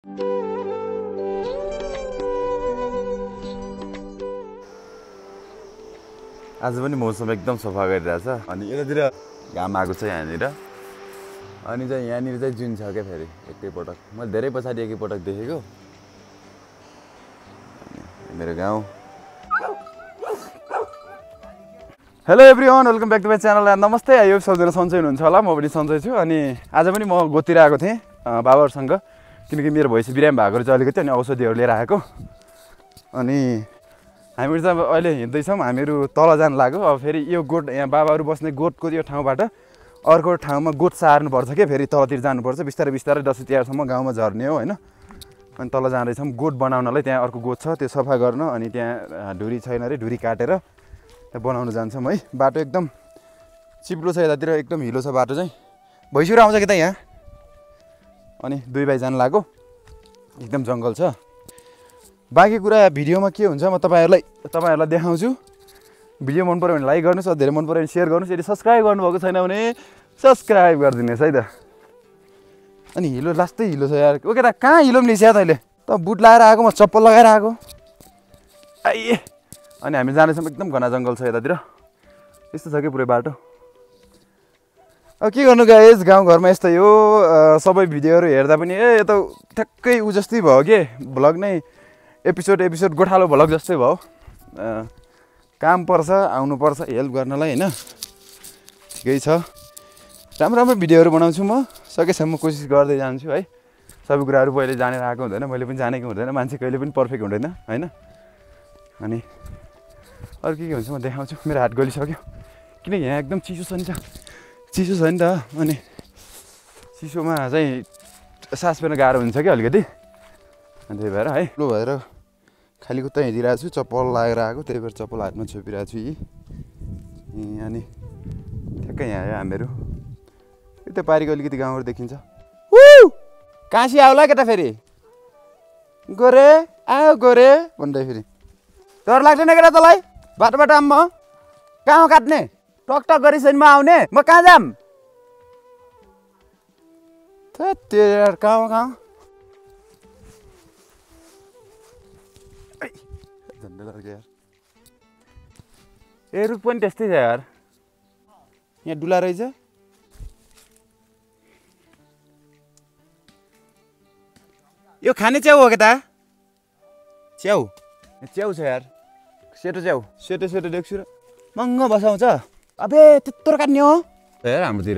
आज पनि मौसम एकदम सफा गरिरहेछ अनि यतातिर घाम आएको छ यहाँनिर अनि चाहिँ यहाँनिर चाहिँ जुन छ क्या फेरि एकैपटक मैले धेरै पछाडि एकैपटक देखेको मेरो गाउँ। Hello everyone, welcome back to my channel. नमस्ते, यो सबजना सन्चै हुनुहुन्छ होला। म पनि सन्चै छु अनि आज पनि म गोतिर आएको थिएँ बाबाहरूसँग, किनकि मेरो भैँसी बिरामी भएको चाहिँ अलिकति अनि औषधिहरू लिएर आएको। अनि हामीहरू चाहिँ अहिले हिँड्दैछौँ, हामीहरू तल जानु लाग्यो। अब फेरि यो गोठ, यहाँ बाबाहरू बस्ने गोठको यो ठाउँबाट अर्को ठाउँमा गोठ सार्नुपर्छ क्या, फेरि तलतिर जानुपर्छ। बिस्तारै बिस्तारै दसैँ तिहारसम्म गाउँमा झर्ने हो होइन। अनि तल जाँदैछौँ गोठ बनाउनलाई। त्यहाँ अर्को गोठ छ, त्यो सफा गर्न। अनि त्यहाँ ढुरी छैन अरे, ढुरी काटेर त्यहाँ बनाउनु जान्छौँ है। बाटो एकदम चिप्लो छ, यतातिर एकदम हिलो छ बाटो चाहिँ। भैँसीहरू आउँछ कि त यहाँ। अनि दुई भाइ जानु लाग्यो, एकदम जङ्गल छ। बाँकी कुरा भिडियोमा के हुन्छ म तपाईँहरूलाई देखाउँछु। भिडियो मन पऱ्यो भने लाइक गर्नुहोस्, धेरै मन पऱ्यो भने सेयर गर्नुहोस्। यदि सब्सक्राइब गर्नुभएको छैन भने सब्सक्राइब गरिदिनुहोस् है त। अनि हिलो लास्टै हिलो छ यार। ओके त, कहाँ हिलो पनि लिस्या तैँले? त बुट लगाएर आएको, म चप्पल लगाएर आएको। आइए। अनि हामी जाँदैछौँ, एकदम घना जङ्गल छ यतातिर। यस्तो छ कि पुरै बाटो। अब के गर्नु गाइस, गाउँघरमा यस्तै हो। सबै भिडियोहरू हेर्दा पनि यो त ठ्याक्कै उ जस्तै भयो कि भ्लग नै एपिसोड गोठालो भ्लग जस्तै भयो। काम पर्छ, आउनुपर्छ हेल्प गर्नलाई होइन। ठिकै छ, राम्रो राम्रो भिडियोहरू बनाउँछु म। सकेसम्म कोसिस गर्दै जान्छु है। सबै कुराहरू पहिले जानेर आएको हुँदैन, मैले पनि जानेको हुँदैन। मान्छे कहिले पनि पर्फेक्ट हुँदैन होइन। अनि अरू के हुन्छ म देखाउँछु। मेरो हात गलिसक्यो किनकि यहाँ एकदम चिसो छ नि त, चिसो छ नि त। अनि चिसोमा चाहिँ सास फेर्न गाह्रो हुन्छ क्या अलिकति। अनि त्यही भएर है, लो भएर खाली खुट्टा हिँडिरहेको छु, चप्पल लगाएर आएको, त्यही भएर चप्पल हातमा छोपिरहेको छु यी। अनि ठ्याक्कै यहाँ आयो हामीहरू। त्यो पारिको अलिकति गाउँहरू देखिन्छ। काँसी आउला केटा, फेरि गोरे आयो गोरे भन्दै फेरि डर लाग्दैन केटा तँलाई? बाटो आम म कहाँ काट्ने टकटक गरिसकेन म आउने, म कहाँ जाम? त्यो यार कहाँ झन्डै लाग्यो यार। ए रुख पनि त्यस्तै छ यार, यहाँ डुला रहेछ। यो खाने च्याउ हो के त? च्याउ च्याउ छ यार, सेतो च्याउ, सेतो देख्छु र महँगो बसाउँछ। अबे त्यत्रो काट्ने हो यार हाम्रोतिर।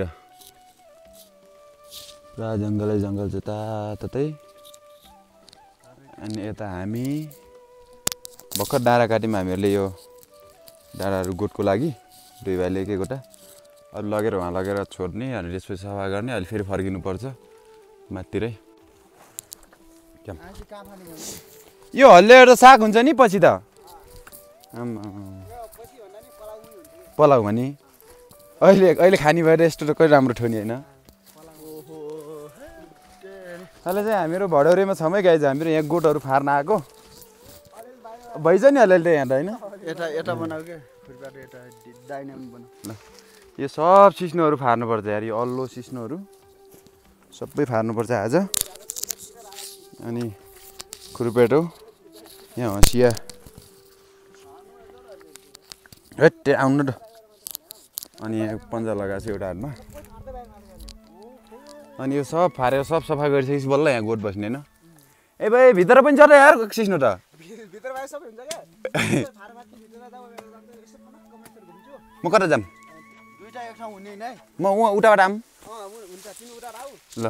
पुरा जङ्गलै जङ्गल छ तातै। अनि यता हामी भर्खर डाँडा काट्यौँ हामीहरूले। यो डाँडाहरू गोठको लागि दुई भाइले एक एकवटा अरू लगेर वहाँ लगेर छोड्ने अनि त्यसपछि सफा गर्ने। अहिले फेरि फर्किनुपर्छ माथितिरै। यो हल्लेर त साग हुन्छ नि पछि त। पलाउ भने अहिले खाने भएर यस्तो त कहिले राम्रो ठोनी होइन। अहिले चाहिँ हामीहरू भडौरेमा छौँ है गाइज। हामीहरू यहाँ गोठहरू फार्न आएको भइछ नि अलिअलि यहाँ त होइन। यो सब सिस्नोहरू फार्नुपर्छ यार, यो अल्लो सिस्नोहरू सबै फार्नुपर्छ आज। अनि खुर्पेटो, यहाँ हँसिया, हेट आउनु त। अनि यहाँ पन्जा लगाएको छ एउटा हातमा। अनि यो सब फारेर सब सफा गरिसकेपछि बल्ल यहाँ गोठ बस्ने होइन। ए भाइ भित्र पनि छ त यार सिस्नो त। म कता जाम? म उताबाट आऊँ ल।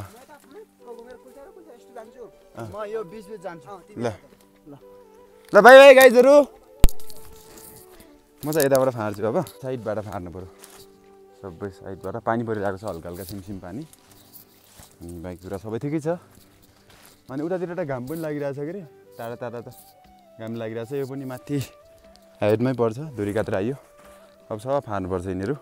ल भाइ गाइजहरू, म चाहिँ यताबाट फार्छु। अब साइडबाट फार्नु पऱ्यो, सबै साइडबाट। पानी परिरहेको छ हल्का हल्का सिमसिम पानी। अनि बाइक कुरा सबै ठिकै छ। अनि उतातिर त घाम पनि लागिरहेछ के अरे, टाढा टाढा त घाम लागिरहेछ। यो पनि माथि हाइटमै पर्छ, धुरी काटेर आइयो। अब सब फार्नुपर्छ यिनीहरू,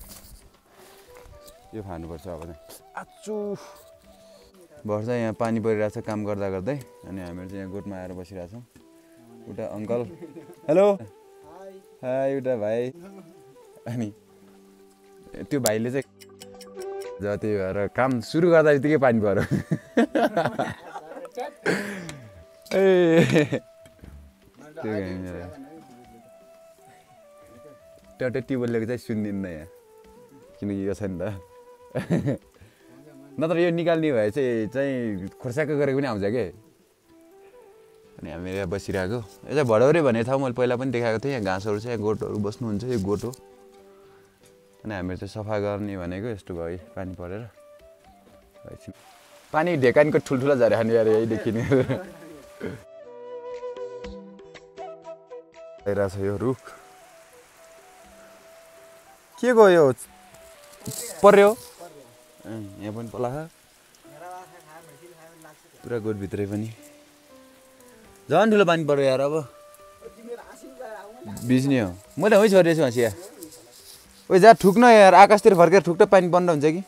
यो फार्नुपर्छ अब चाहिँ। आचु भर्छ यहाँ पानी परिरहेछ काम गर्दा गर्दै। अनि हामीहरू चाहिँ यहाँ गोठमा आएर बसिरहेछौँ। उता अङ्कल हेलो, हाई उता भाइ। अनि त्यो भाइले चाहिँ जति भएर काम सुरु गर्दा बित्तिकै पानी पऱ्यो। ट्याउटे ट्युबवेलको चाहिँ सुनिदिन्न यहाँ किनकि यो छ नि त नत्र यो निकाल्ने भए चाहिँ खोर्साको गरेको पनि आउँछ क्या अनि हामी यहाँ बसिरहेको यो चाहिँ भडौरे भन्ने ठाउँ मैले पहिला पनि देखाएको थिएँ यहाँ घाँसहरू छ यहाँ गोठहरू बस्नुहुन्छ यो गोठ हो अनि हामीहरू चाहिँ सफा गर्ने भनेको यस्तो भयो पानी परेर पानी ढेकानीको ठुल्ठुला झरे खाने यार यहीँदेखि आइरहेछ यो रुख के को यो पर्यो यहाँ पनि पला पुरा गोठभित्रै पनि झन् ठुलो पानी पर्यो यार अब बिज्ने हो मैले वहीँ छोडिरहेको छु हँसिया ओ जहाँ ठुक्न यार आकाशतिर फर्केर ठुक्ट पानी बन्द हुन्छ कि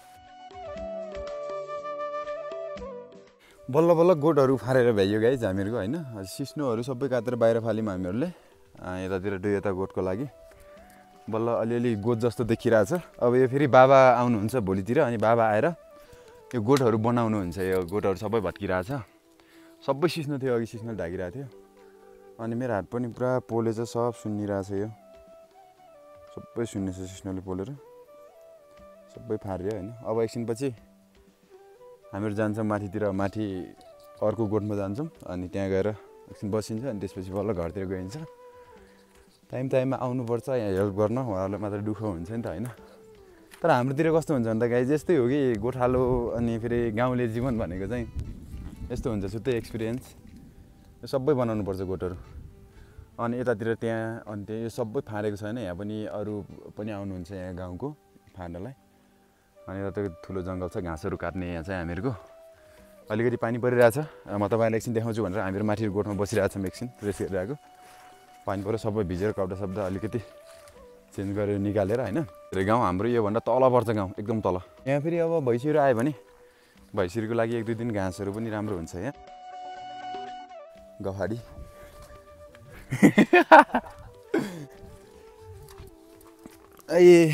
बल्ल बल्ल गोठहरू फारेर भ्याइयो गाइज हामीहरूको होइन सिस्नोहरू सबै काटेर बाहिर फाल्यौँ हामीहरूले यतातिर यता गोठको लागि बल्ल अलिअलि गोठ जस्तो देखिरहेछ अब यो फेरि बाबा आउनुहुन्छ भोलितिर अनि बाबा आएर यो गोठहरू बनाउनुहुन्छ यो गोठहरू सबै भत्किरहेछ सबै सिस्नो थियो अघि सिस्नो ढाकिरहेको थियो अनि मेरो हात पनि पुरा पोलेछ सब सुन्निरहेछ यो सबै सुन्नेछ सिस्नोले पोलेर सबै फार्यो होइन अब एकछिनपछि हामीहरू जान्छौँ माथितिर माथि अर्को गोठमा जान्छौँ अनि त्यहाँ गएर एकछिन बसिन्छ अनि त्यसपछि बल्ल घरतिर गइन्छ टाइममा आउनुपर्छ यहाँ हेल्प गर्न उहाँहरूलाई मात्र दुःख हुन्छ नि त होइन तर हाम्रोतिर कस्तो हुन्छ भने त गाई जस्तै हो कि गोठालो अनि फेरि गाउँले जीवन भनेको चाहिँ यस्तो हुन्छ छुट्टै एक्सपिरियन्स यो सबै बनाउनुपर्छ गोठहरू अनि यतातिर त्यहाँ अनि त्यहाँ यो सबै फाँडेको छैन यहाँ पनि अरू पनि आउनुहुन्छ यहाँ गाउँको फाँड्नलाई अनि यता ठुलो जङ्गल छ घाँसहरू काट्ने यहाँ चाहिँ हामीहरूको अलिकति पानी परिरहेछ म तपाईँलाई एकछिन देखाउँछु भनेर हामीहरू माथि गोठमा बसिरहेछौँ एकछिन रेस्ट गरिरहेको पानी पऱ्यो सबै भिजेर कपडा शब्द अलिकति चेन्ज गरेर निकालेर होइन गाउँ हाम्रो योभन्दा तल पर्छ गाउँ एकदम तल यहाँ फेरि अब भैँसीहरू आयो भने भैँसीहरूको लागि 1-2 दिन घाँसहरू पनि राम्रो हुन्छ यहाँ गफाडी ए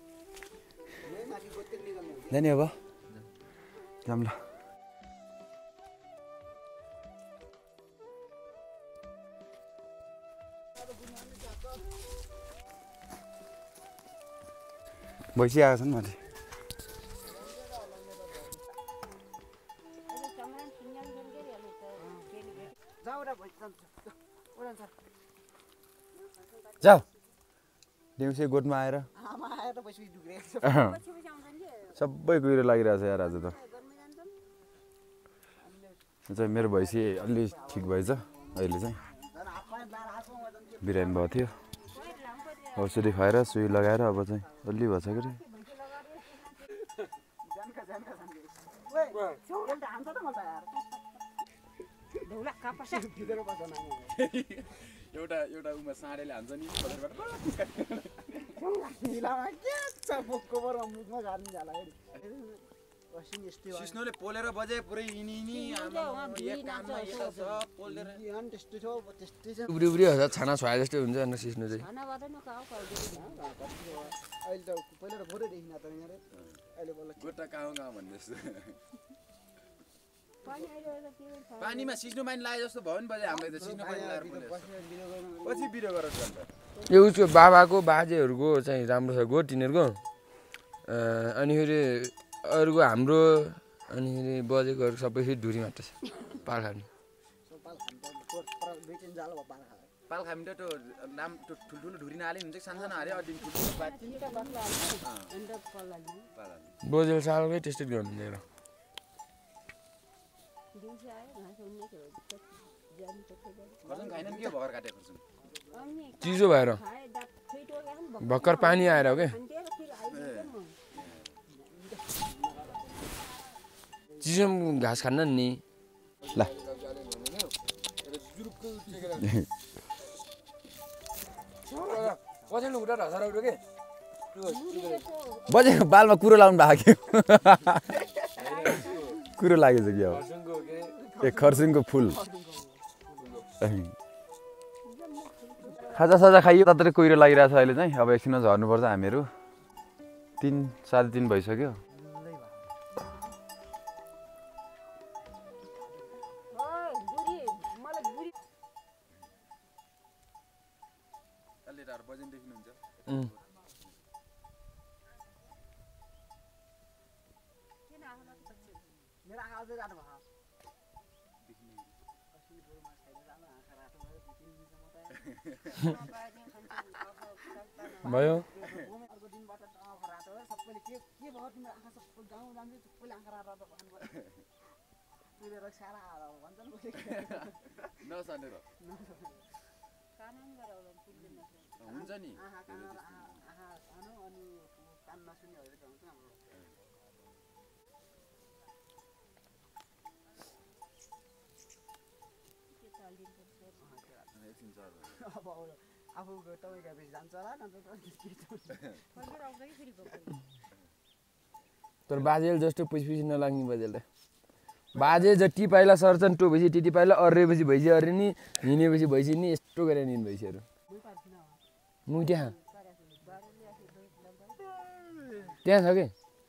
जाने अब जाऊँ ल भैँसी आएको छ नि माथि जाऊ देउसे गोठमा आएर सबै कुहिरो लागिरहेछ यार आज त चाहिँ मेरो भैँसी अलि ठिक भएछ अहिले चाहिँ बिरामी भएको थियो औषधि खुवाएर सुई लगाएर अब चाहिँ अलि भएछ कि एउटा उमा साँडेले हान्छ नि सिस्नोले पोलेर बजे पुरै उब्री उब्री छाना छोया जस्तै हुन्छ अन्त सिस्नो चाहिँ पानीमा सिस्नो पानी लागे जस्तो भयो नि बजे हामीले त सिस्नो पानी लाएर पछि बिरो गरेर जान्छ यो उसको बाबाको बाजेहरूको चाहिँ राम्रो छ गोठ तिनीहरूको अनि फेरि अरूको हाम्रो अनि फेरि बजेकोहरू सबै फेरि धुरी मात्र छ पाल खाने पाल खामी त नाम ठुल्ठुलो धुरी नहाले हुन्छ कि सानो हाल्यो अलिक बोजेल सालकै त्यस्तै गर्नु चिसो भएर भर्खर पानी आएर हो क्या चिसो घाँस खान्न नि ल बजेको बालमा कुरो लाउनु भएको कुरो लागेछ कि अब ए खर्सिङको फुल खाजा खाइयो तातै कुहिरो लागिरहेछ अहिले चाहिँ अब एकछिनमा झर्नुपर्छ हामीहरू 3-3:30 भइसक्यो क्यामेराहरू बजेन देख्नुहुन्छ मेरो आँखा अझै रातो भयो अर्को दिनबाट आँखा रातो सबैले के भयो तिम्रो आँखा सबै गाउँ जान्छ सबैले आँखा रातो भन्नु पर्यो तुलेर सारा भन्छन् नसनेर हुन्छ नि आँखा सानो अनि कान नसुन्नेहरू त हुन्छ हाम्रो अब आफू तपाईँ गएपछि जान्छ होला तर बाजेले जस्तो पुछपछि नलाग्ने बाजेलाई बाजे जति पाइला सर्छन् टोपेपछि त्यति पाइला अर्रेपछि भैँसी अर्रे नि हिँडेपछि भैँसी नि यस्तो गरेर निन् भैँसीहरू मु त्यहाँ छ कि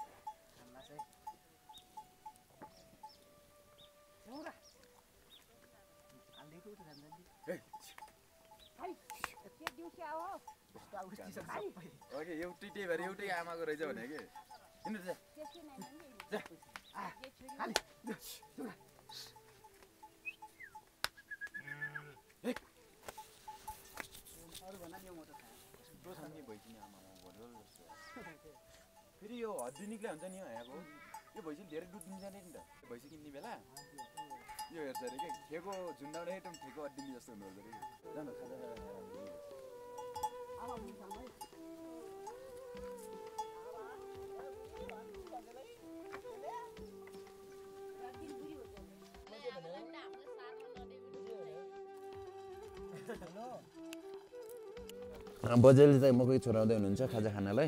ओके एउटै त्यही भएर एउटै आमाको रहेछ भने कि हिँड्नु फेरि यो हड्डी निक्ले हुन्छ नि यहाँको यो भैँसी धेरै दुध दिन्छ नि त भैँसी किन्ने बेला यो हेर्छ अरे कि ठेको झुन्डाउने एकदम ठेको हड्डी जस्तो हुनु अरे जानु बजेले चाहिँ मकै छोराउँदै हुनुहुन्छ खाजा खानालाई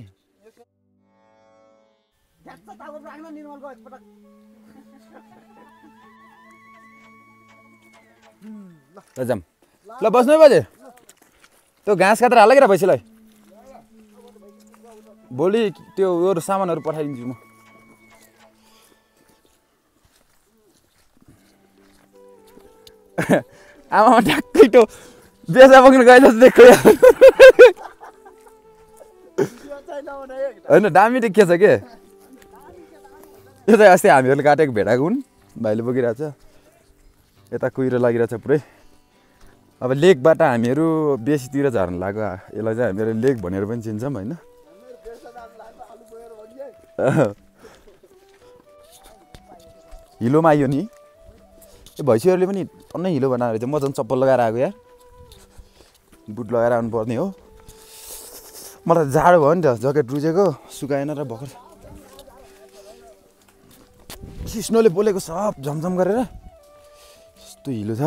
जाम ल बस्नु है बजे त्यो घाँस काटेर हाल क्या भैँसीलाई भोलि त्यो यो सामानहरू पठाइदिन्छु म आमा ठ्याक्कै त्यो बेसा बोक्नु गए जस्तो देखो होइन दामी देखिएछ के यो चाहिँ अस्ति हामीहरूले काटेको भेडाको हुन् भाइले बोकिरहेको छ यता कुहिरो लागिरहेछ पुरै अब लेकबाट हामीहरू बेसीतिर झर्न लाग्यो यसलाई चाहिँ हामीहरू लेक भनेर पनि चिन्छौँ होइन हिलोमा आइयो नि यो भैँसीहरूले पनि टन्नै हिलो बनाएर चाहिँ म झन् चप्पल लगाएर आएको यार बुट लगाएर आउनु पर्ने हो मलाई जाडो भयो नि त ज्याकेट रुजेको सुकाएन र भर्खर स्नोले बोलेको सब झमझम गरेर यस्तो हिलो छ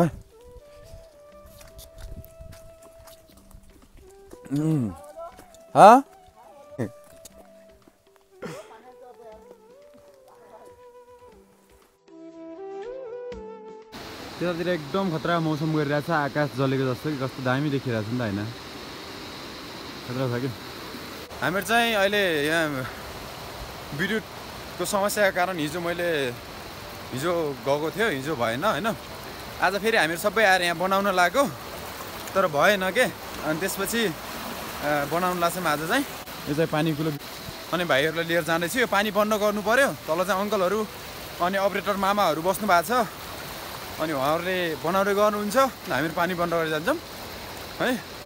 त्यतातिर एकदम खतरा मौसम गरिरहेको छ आकाश जलेको जस्तो कि कस्तो दामी देखिरहेको छ नि त होइन खतरा छ कि हामीहरू चाहिँ अहिले यहाँ विद्युतको समस्याको कारण हिजो गएको थियो हिजो भएन होइन आज फेरि हामीहरू सबै आएर यहाँ बनाउन लाग्यो तर भएन के अनि त्यसपछि बनाउनु लाग्छौँ आज चाहिँ यो चाहिँ पानी कुलो अनि भाइहरूलाई लिएर जाँदैछु यो पानी बन्द गर्नु पर्यो तल चाहिँ अङ्कलहरू अनि अपरेटर मामाहरू बस्नु भएको छ अनि उहाँहरूले बनाउँदै गर्नुहुन्छ हामीहरू पानी बन्द गरेर जान्छौँ है